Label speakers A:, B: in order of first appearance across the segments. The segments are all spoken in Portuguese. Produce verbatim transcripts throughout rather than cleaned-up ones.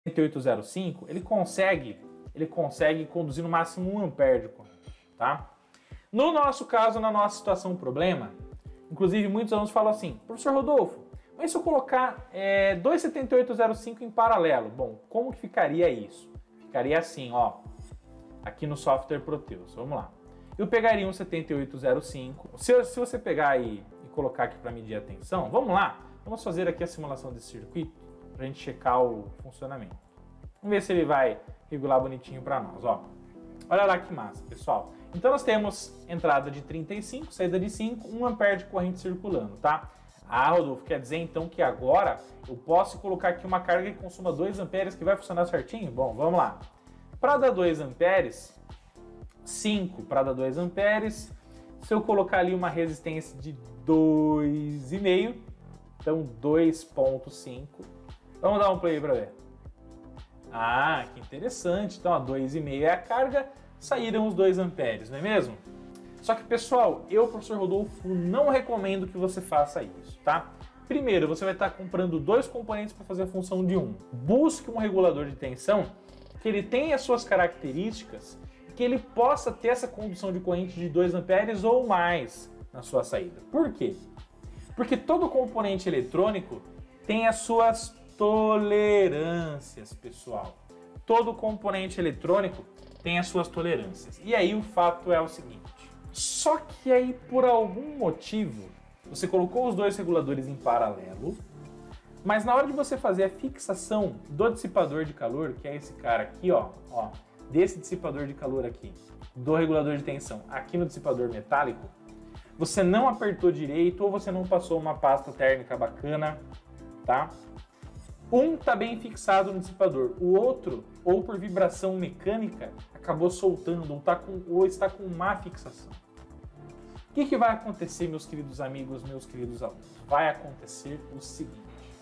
A: setenta e oito zero cinco, ele consegue, ele consegue conduzir no máximo um ampere de corrente, tá? No nosso caso, na nossa situação, problema, inclusive muitos alunos falam assim, professor Rodolfo, mas se eu colocar é, dois setenta e oito zero cinco em paralelo, bom, como que ficaria isso? Ficaria assim, ó, aqui no software Proteus, vamos lá. Eu pegaria um setenta e oito zero cinco, se, se você pegar aí e colocar aqui para medir a tensão, vamos lá, vamos fazer aqui a simulação desse circuito, para a gente checar o funcionamento. Vamos ver se ele vai regular bonitinho para nós, ó. Olha lá que massa, pessoal. Então nós temos entrada de trinta e cinco, saída de cinco, um ampere de corrente circulando, tá? Ah, Rodolfo, quer dizer então que agora eu posso colocar aqui uma carga que consuma dois amperes que vai funcionar certinho? Bom, vamos lá. Para dar dois amperes, cinco para dar dois amperes, se eu colocar ali uma resistência de dois vírgula cinco, então dois ponto cinco, vamos dar um play para ver. Ah, que interessante. Então, a dois vírgula cinco é a carga, saíram os dois amperes, não é mesmo? Só que, pessoal, eu, professor Rodolfo, não recomendo que você faça isso, tá? Primeiro, você vai estar comprando dois componentes para fazer a função de um. Busque um regulador de tensão que ele tenha as suas características e que ele possa ter essa condução de corrente de dois amperes ou mais na sua saída. Por quê? Porque todo componente eletrônico tem as suas tolerâncias, pessoal. Todo componente eletrônico tem as suas tolerâncias. E aí o fato é o seguinte, só que aí por algum motivo você colocou os dois reguladores em paralelo, mas na hora de você fazer a fixação do dissipador de calor, que é esse cara aqui, ó, ó, desse dissipador de calor aqui, do regulador de tensão aqui no dissipador metálico, você não apertou direito ou você não passou uma pasta térmica bacana, tá? Um está bem fixado no dissipador, o outro, ou por vibração mecânica, acabou soltando ou, tá com, ou está com má fixação. O que, que vai acontecer, meus queridos amigos, meus queridos alunos? Vai acontecer o seguinte,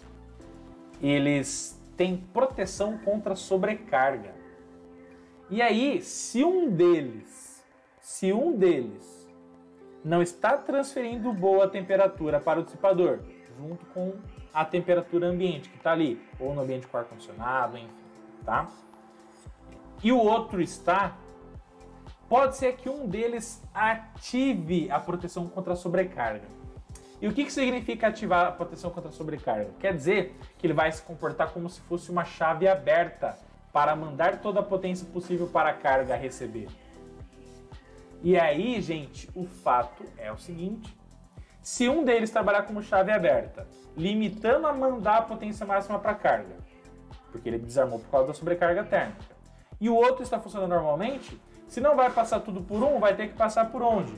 A: eles têm proteção contra sobrecarga. E aí, se um deles, se um deles não está transferindo boa temperatura para o dissipador, junto com a temperatura ambiente que está ali, ou no ambiente com ar-condicionado, enfim, tá? E o outro está, pode ser que um deles ative a proteção contra a sobrecarga. E o que, que significa ativar a proteção contra a sobrecarga? Quer dizer que ele vai se comportar como se fosse uma chave aberta para mandar toda a potência possível para a carga receber. E aí, gente, o fato é o seguinte, se um deles trabalhar como chave aberta, limitando a mandar a potência máxima para a carga, porque ele desarmou por causa da sobrecarga térmica, e o outro está funcionando normalmente, se não vai passar tudo por um, vai ter que passar por onde?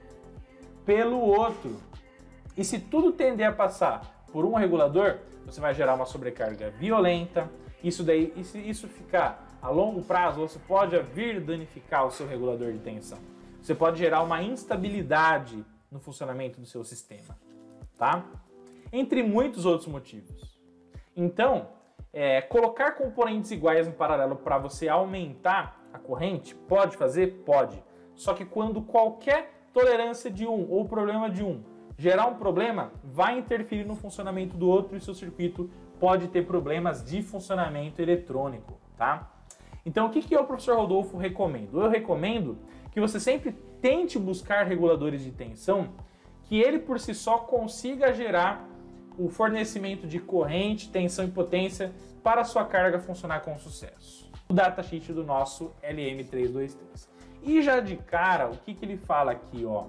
A: Pelo outro. E se tudo tender a passar por um regulador, você vai gerar uma sobrecarga violenta, isso daí, e se isso ficar a longo prazo, você pode vir danificar o seu regulador de tensão. Você pode gerar uma instabilidade no funcionamento do seu sistema, tá? Entre muitos outros motivos. Então, é, colocar componentes iguais em paralelo para você aumentar a corrente, pode fazer? Pode. Só que quando qualquer tolerância de um ou problema de um gerar um problema, vai interferir no funcionamento do outro e seu circuito pode ter problemas de funcionamento eletrônico, tá? Então, o que, que eu, professor Rodolfo, recomendo? Eu recomendo que você sempre tente buscar reguladores de tensão que ele por si só consiga gerar o fornecimento de corrente, tensão e potência para a sua carga funcionar com sucesso. O datasheet do nosso L M trezentos e vinte e três. E já de cara, o que, que ele fala aqui, ó?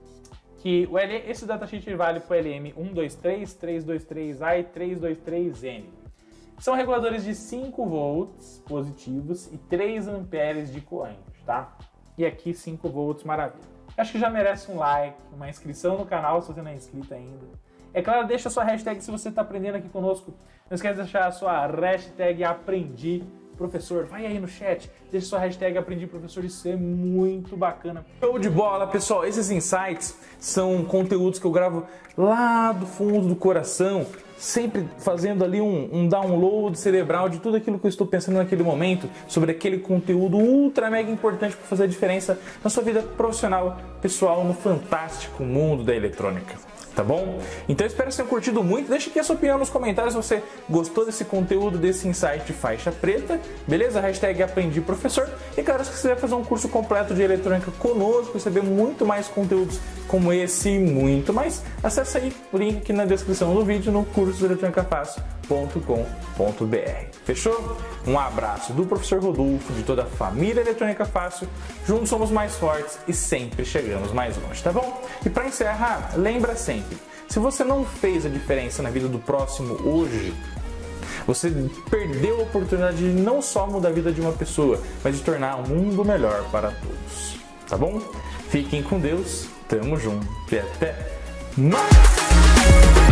A: Que o L, esse datasheet vale para o L M cento e vinte e três, trezentos e vinte e três A e trezentos e vinte e três N. São reguladores de cinco volts positivos e três amperes de corrente, tá? E aqui cinco volts, maravilha. Acho que já merece um like, uma inscrição no canal se você não é inscrito ainda. É claro, deixa a sua hashtag se você está aprendendo aqui conosco. Não esquece de deixar a sua hashtag aprendi professor. Vai aí no chat, deixa a sua hashtag aprendi professor, isso é muito bacana. Show de bola, pessoal. Esses insights são conteúdos que eu gravo lá do fundo do coração, sempre fazendo ali um, um download cerebral de tudo aquilo que eu estou pensando naquele momento, sobre aquele conteúdo ultra mega importante para fazer a diferença na sua vida profissional, pessoal, no fantástico mundo da eletrônica.
B: tá bom? Então eu espero que vocês tenham curtido muito. Deixa aqui a sua opinião nos comentários se você gostou desse conteúdo, desse insight de faixa preta, beleza? Hashtag aprendi professor. E claro, se você quiser fazer um curso completo de eletrônica conosco, receber muito mais conteúdos como esse e muito mais, acessa aí o link aqui na descrição do vídeo no curso eletrônica fácil ponto com ponto br. Fechou? Um abraço do professor Rodolfo, de toda a família Eletrônica Fácil. Juntos somos mais fortes e sempre chegamos mais longe, tá bom? E para encerrar, lembra sempre, se você não fez a diferença na vida do próximo hoje, você perdeu a oportunidade de não só mudar a vida de uma pessoa, mas de tornar o mundo melhor para todos, tá bom? Fiquem com Deus, tamo junto e até mais!